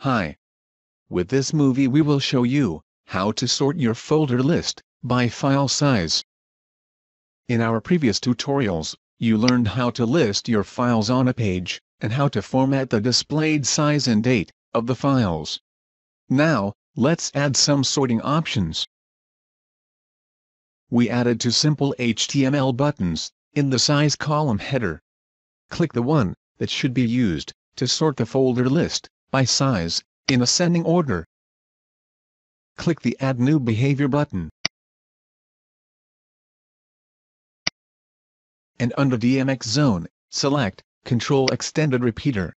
Hi. With this movie we will show you how to sort your folder list by file size. In our previous tutorials, you learned how to list your files on a page, and how to format the displayed size and date of the files. Now, let's add some sorting options. We added two simple HTML buttons in the size column header. Click the one that should be used to sort the folder list by size in ascending order. Click the Add New Behavior button. And under DMX Zone, select Control Extended Repeater.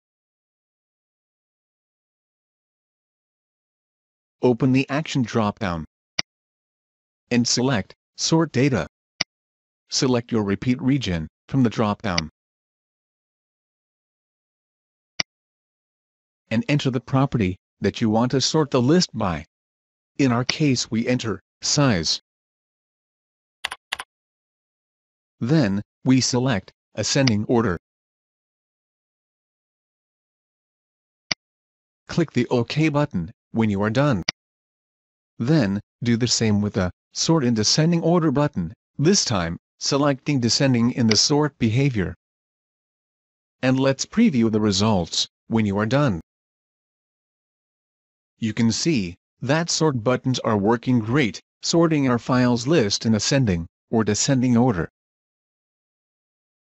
Open the Action drop-down and select Sort Data. Select your repeat region from the drop-down and enter the property that you want to sort the list by. In our case we enter size. Then, we select ascending order. Click the OK button when you are done. Then, do the same with the Sort in Descending Order button, this time, selecting Descending in the Sort behavior. And let's preview the results when you are done. You can see that sort buttons are working great, sorting our files list in ascending or descending order.